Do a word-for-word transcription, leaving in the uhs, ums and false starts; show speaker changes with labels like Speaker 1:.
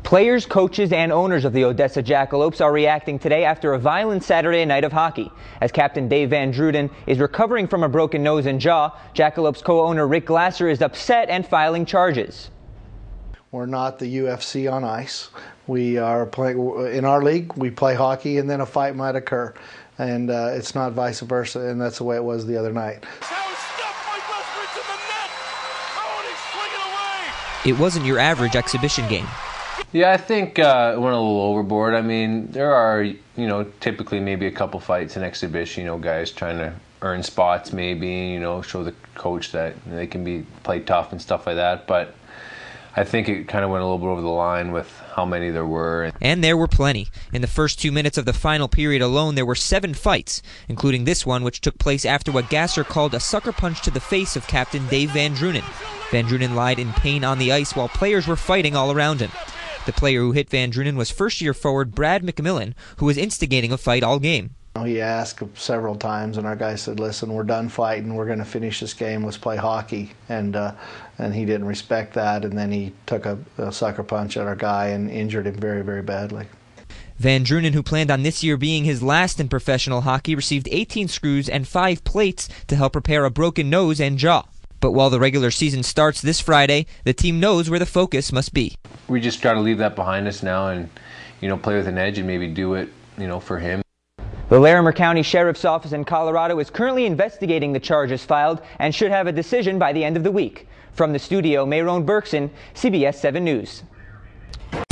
Speaker 1: Players, coaches, and owners of the Odessa Jackalopes are reacting today after a violent Saturday night of hockey. As Captain Dave Van Drunen is recovering from a broken nose and jaw, Jackalopes co-owner Rick Glasser is upset and filing charges.
Speaker 2: We're not the U F C on ice. We are playing in our league. We play hockey, and then a fight might occur, and uh, it's not vice versa. And that's the way it was the other night.
Speaker 3: It wasn't your average exhibition game.
Speaker 4: Yeah, I think uh, it went a little overboard. I mean, there are, you know, typically maybe a couple fights in exhibition, you know, guys trying to earn spots maybe, you know, show the coach that they can be play tough and stuff like that. But I think it kind of went a little bit over the line with how many there were.
Speaker 3: And there were plenty. In the first two minutes of the final period alone, there were seven fights, including this one, which took place after what Gasser called a sucker punch to the face of Captain Dave Van Drunen. Van Drunen lied in pain on the ice while players were fighting all around him. The player who hit Van Drunen was first-year forward Brad Mcmillan, who was instigating a fight all game.
Speaker 2: He asked several times, and our guy said, listen, we're done fighting. We're going to finish this game. Let's play hockey. And uh, and he didn't respect that, and then he took a, a sucker punch at our guy and injured him very, very badly.
Speaker 3: Van Drunen, who planned on this year being his last in professional hockey, received eighteen screws and five plates to help repair a broken nose and jaw. But while the regular season starts this Friday, the team knows where the focus must be.
Speaker 4: We just got to leave that behind us now and, you know, play with an edge and maybe do it, you know, for him.
Speaker 1: The Larimer County Sheriff's Office in Colorado is currently investigating the charges filed and should have a decision by the end of the week. From the studio, Mayron Berkson, C B S seven News.